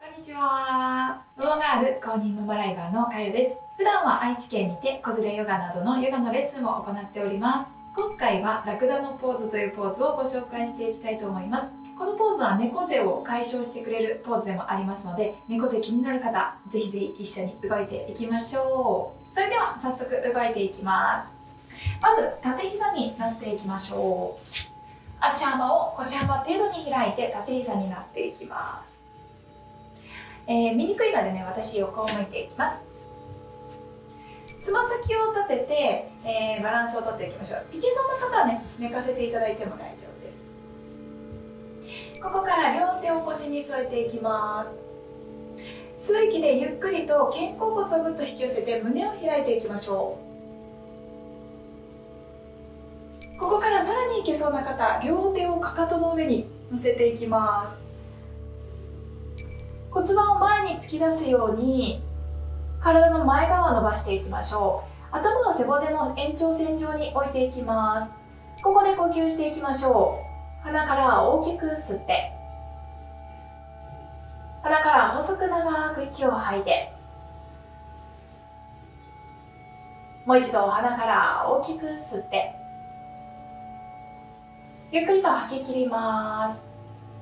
んにちは。ママガール公認ママライバーのかゆです。普段は愛知県にて子連れヨガなどのヨガのレッスンを行っております。今回はラクダのポーズというポーズをご紹介していきたいと思います。このポーズは猫背を解消してくれるポーズでもありますので、猫背気になる方、ぜひぜひ一緒に動いていきましょう。それでは早速動いていきます。まず縦膝になっていきましょう。足幅を腰幅程度に開いて縦膝になっていきます。見にくいのでね、私横を向いていきます。つま先を立てて、バランスをとっていきましょう。いけそうな方はね、寝かせていただいても大丈夫です。ここから両手を腰に添えていきます。吸う息でゆっくりと肩甲骨をぐっと引き寄せて胸を開いていきましょう。ここからさらにいけそうな方、両手をかかとの上に乗せていきます。骨盤を前に突き出すように体の前側を伸ばしていきましょう。頭を背骨の延長線上に置いていきます。ここで呼吸していきましょう。鼻から大きく吸って、鼻から細く長く息を吐いて、もう一度鼻から大きく吸って、ゆっくりと吐き切ります。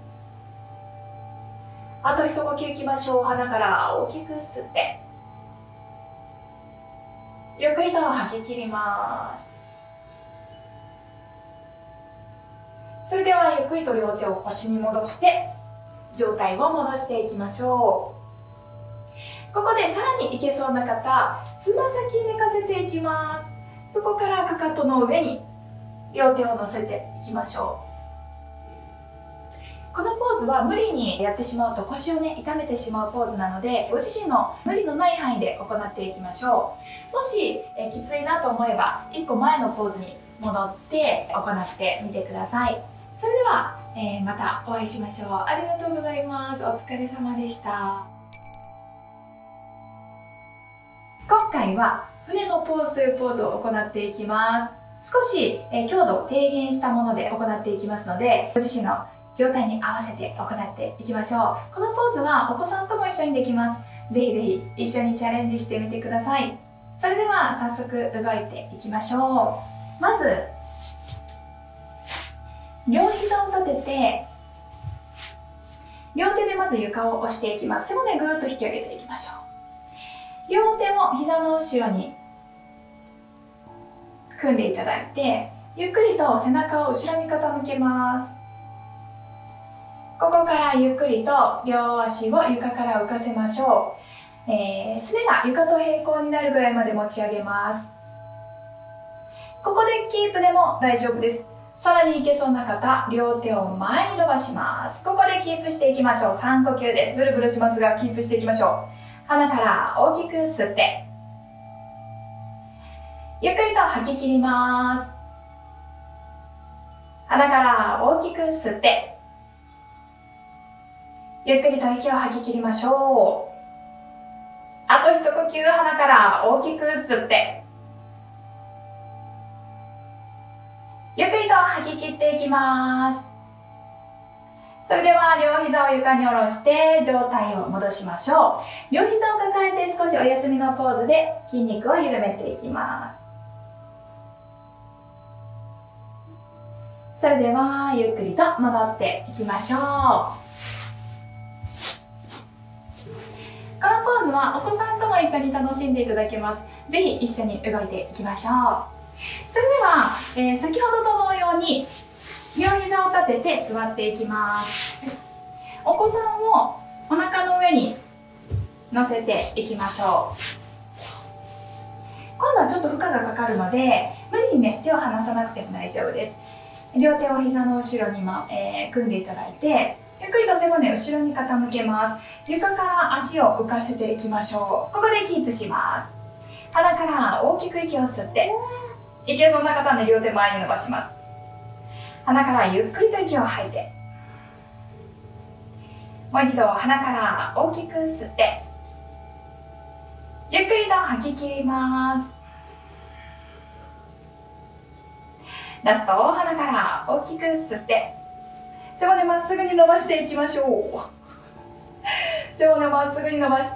あと一呼吸いきましょう。鼻から大きく吸って、ゆっくりと吐き切ります。それではゆっくりと両手を腰に戻して状態を戻していきましょう。ここでさらにいけそうな方、つま先寝かせていきます。そこからかかとの上に両手を乗せていきましょう。このポーズは無理にやってしまうと腰をね痛めてしまうポーズなので、ご自身の無理のない範囲で行っていきましょう。もしきついなと思えば1個前のポーズに戻って行ってみてください。それでは、またお会いしましょう。ありがとうございます。お疲れ様でした。今回は船のポーズというポーズを行っていきます。少し強度を低減したもので行っていきますので、ご自身の状態に合わせて行っていきましょう。このポーズはお子さんとも一緒にできます。ぜひぜひ一緒にチャレンジしてみてください。それでは早速動いていきましょう。まず両膝を立てて、両手でまず床を押していきます。背骨ぐーっと引き上げていきましょう。両手を膝の後ろに組んでいただいて、ゆっくりと背中を後ろに傾けます。ここからゆっくりと両足を床から浮かせましょう。すねが床と平行になるぐらいまで持ち上げます。ここでキープでも大丈夫です。さらにいけそうな方、両手を前に伸ばします。ここでキープしていきましょう。3呼吸です。ブルブルしますがキープしていきましょう。鼻から大きく吸って、ゆっくりと吐き切ります。鼻から大きく吸って、ゆっくりと息を吐き切りましょう。あと一呼吸、鼻から大きく吸って、ゆっくりと吐き切っていきます。それでは両膝を床に下ろして状態を戻しましょう。両膝を抱えて少しお休みのポーズで筋肉を緩めていきます。それではゆっくりと戻っていきましょう。このポーズはお子さんとも一緒に楽しんでいただけます。ぜひ一緒に動いていきましょう。それでは、先ほどと同様に両膝を立てて座っていきます。お子さんをお腹の上に乗せていきましょう。今度はちょっと負荷がかかるので、無理にね手を離さなくても大丈夫です。両手を膝の後ろに組んでいただいて、ゆっくりと背骨後ろに傾けます。床から足を浮かせていきましょう。ここでキープします。鼻から大きく息を吸って、いけそうな方はね、両手前に伸ばします。鼻からゆっくりと息を吐いて、もう一度鼻から大きく吸って、ゆっくりと吐き切ります。ラスト、鼻から大きく吸って、背骨まっすぐに伸ばしていきましょう。 背骨まっすぐに伸ばして、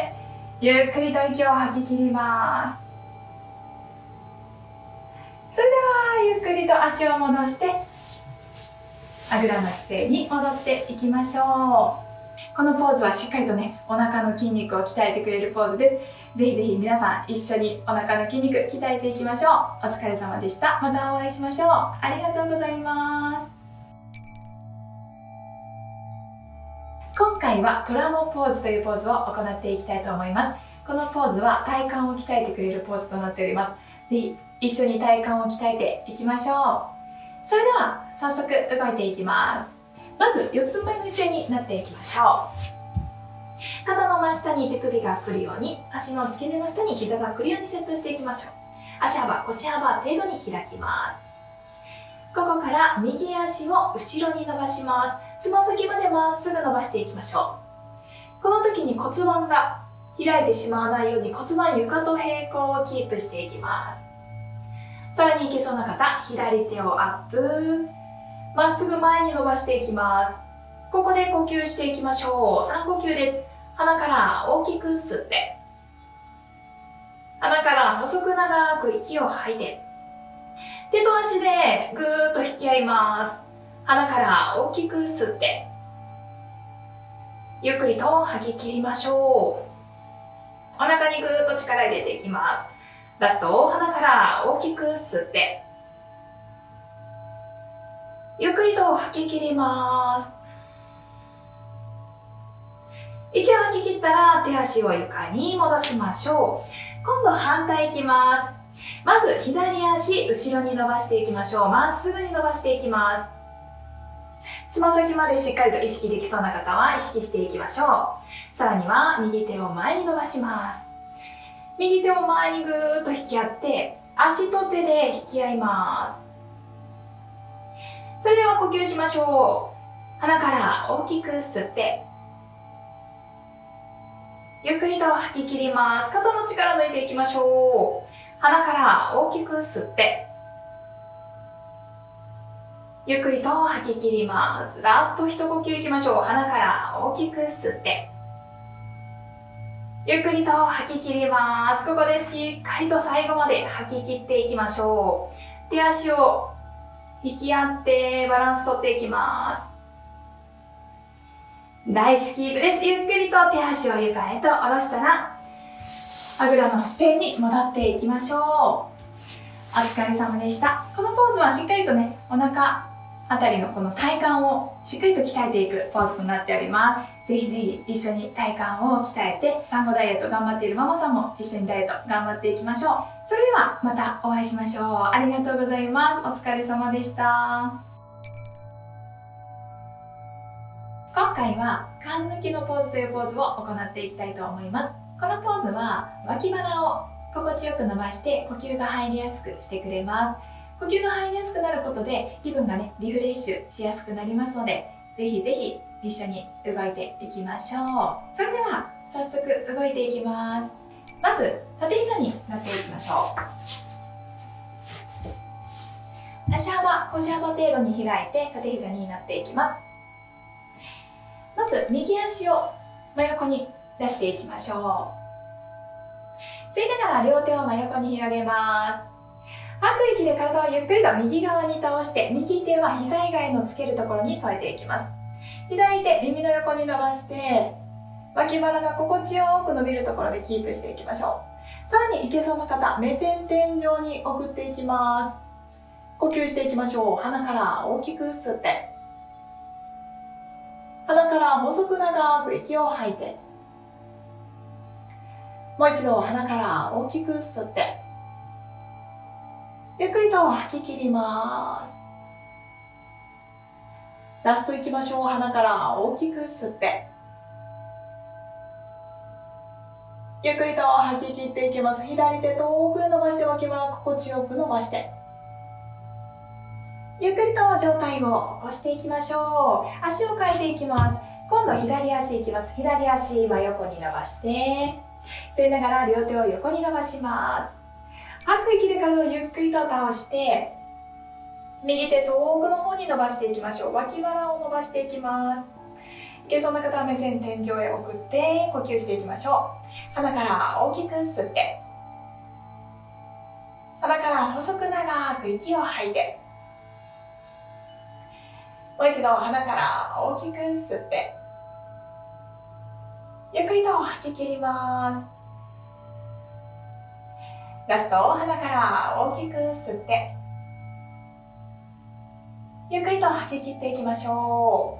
ゆっくりと息を吐き切ります。それではゆっくりと足を戻してあぐらの姿勢に戻っていきましょう。このポーズはしっかりとね、お腹の筋肉を鍛えてくれるポーズです。ぜひぜひ皆さん一緒にお腹の筋肉鍛えていきましょう。お疲れ様でした。またお会いしましょう。ありがとうございます。今回はトラモポーズというポーズを行っていきたいと思います。このポーズは体幹を鍛えてくれるポーズとなっております。ぜひ一緒に体幹を鍛えていきましょう。それでは早速動いていきます。まず四つん這いの姿勢になっていきましょう。肩の真下に手首が来るように、足の付け根の下に膝が来るようにセットしていきましょう。足幅、腰幅程度に開きます。ここから右足を後ろに伸ばします。つま先までまっすぐ伸ばしていきましょう。この時に骨盤が開いてしまわないように骨盤床と平行をキープしていきます。さらにいけそうな方、左手をアップ。まっすぐ前に伸ばしていきます。ここで呼吸していきましょう。3呼吸です。鼻から大きく吸って、鼻から細く長く息を吐いて、手と足でぐーっと引き合います。鼻から大きく吸って、ゆっくりと吐き切りましょう。お腹にぐーっと力入れていきます。ラスト、鼻から大きく吸って、ゆっくりと吐き切ります。息を吐き切ったら手足を床に戻しましょう。今度反対いきます。まず左足後ろに伸ばしていきましょう。まっすぐに伸ばしていきます。つま先までしっかりと意識できそうな方は意識していきましょう。さらには右手を前に伸ばします。右手を前にぐーっと引き合って、足と手で引き合います。それでは呼吸しましょう。鼻から大きく吸って、ゆっくりと吐き切ります。肩の力抜いていきましょう。鼻から大きく吸って、ゆっくりと吐き切ります。ラスト一呼吸いきましょう。鼻から大きく吸って、ゆっくりと吐き切ります。ここでしっかりと最後まで吐き切っていきましょう。手足を引き合ってバランスとっていきます。ナイスキープです。ゆっくりと手足を床へと下ろしたら、あぐらの姿勢に戻っていきましょう。お疲れ様でした。このポーズはしっかりとね、お腹あたりのこの体幹をしっかりと鍛えていくポーズとなっております。ぜひぜひ一緒に体幹を鍛えて、産後ダイエット頑張っているママさんも一緒にダイエット頑張っていきましょう。それではまたお会いしましょう。ありがとうございます。お疲れ様でした。今回は缶抜きのポーズというポーズを行っていきたいと思います。このポーズは脇腹を心地よく伸ばして呼吸が入りやすくしてくれます。呼吸が入りやすくなることで気分がね、リフレッシュしやすくなりますので、ぜひぜひ一緒に動いていきましょう。それでは早速動いていきます。まず縦膝になっていきましょう。足幅、腰幅程度に開いて縦膝になっていきます。まず右足を真横に出していきましょう。吸いながら両手を真横に広げます。吐く息で体をゆっくりと右側に倒して、右手は膝以外のつけるところに添えていきます。左手耳の横に伸ばして、脇腹が心地よく伸びるところでキープしていきましょう。さらにいけそうな方、目線天井に送っていきます。呼吸していきましょう。鼻から大きく吸って、鼻から細く長く息を吐いて、もう一度鼻から大きく吸って、ゆっくりと吐き切ります。ラストいきましょう。鼻から大きく吸って、ゆっくりと吐き切っていきます。左手遠くへ伸ばして脇腹心地よく伸ばして、ゆっくりと上体を起こしていきましょう。足を変えていきます。今度左足いきます。左足真横に伸ばして、吸いながら両手を横に伸ばします。吐く息で体をゆっくりと倒して、右手遠くの方に伸ばしていきましょう。脇腹を伸ばしていきます。 いけそうな方は目線天井へ送って呼吸していきましょう。鼻から大きく吸って、鼻から細く長く息を吐いて、もう一度鼻から大きく吸って、ゆっくりと吐き切ります。ラスト、鼻から大きく吸って、ゆっくりと吐き切っていきましょ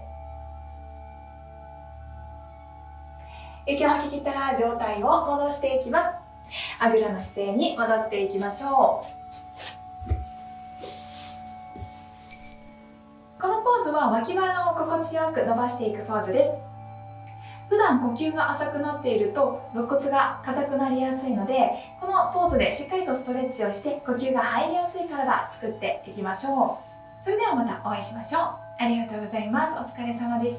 う。息を吐き切ったら上体を戻していきます。あぐらの姿勢に戻っていきましょう。このポーズは脇腹を心地よく伸ばしていくポーズです。普段呼吸が浅くなっていると肋骨が硬くなりやすいので、このポーズでしっかりとストレッチをして呼吸が入りやすい体作っていきましょう。それではまたお会いしましょう。ありがとうございます。お疲れ様でした。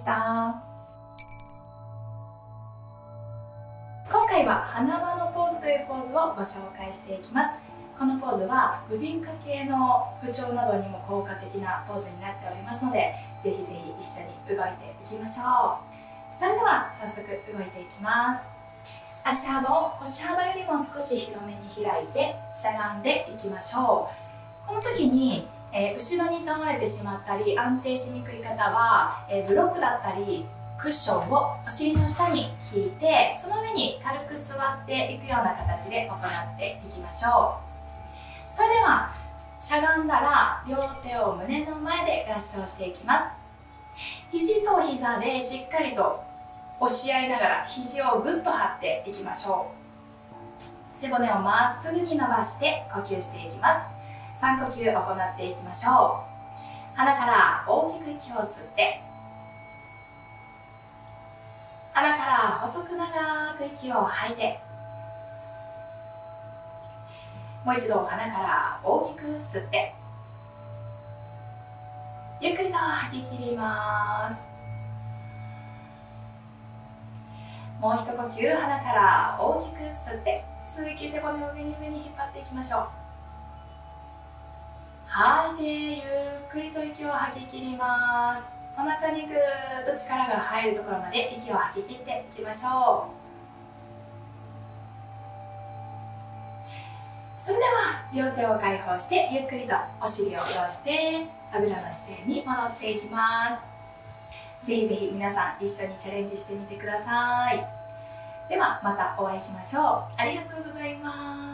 今回は花輪のポーズというポーズをご紹介していきます。このポーズは婦人科系の不調などにも効果的なポーズになっておりますので、ぜひぜひ一緒に動いていきましょう。それでは早速動いていきます。足幅を腰幅よりも少し広めに開いてしゃがんでいきましょう。この時に、後ろに倒れてしまったり安定しにくい方は、ブロックだったりクッションをお尻の下に引いて、その上に軽く座っていくような形で行っていきましょう。それではしゃがんだら両手を胸の前で合掌していきます。肘と膝でしっかりと押し合いながら肘をぐっと張っていきましょう。背骨をまっすぐに伸ばして呼吸していきます。3呼吸行っていきましょう。鼻から大きく息を吸って、鼻から細く長く息を吐いて、もう一度鼻から大きく吸って、ゆっくりと吐き切ります。もう一呼吸、鼻から大きく吸って、吸う息、背骨を上に引っ張っていきましょう。吐いて、ゆっくりと息を吐き切ります。お腹にぐーっと力が入るところまで息を吐き切っていきましょう。それでは両手を解放して、ゆっくりとお尻を下ろしてあぐらの姿勢に戻っていきます。ぜひぜひ皆さん一緒にチャレンジしてみてください。ではまたお会いしましょう。ありがとうございます。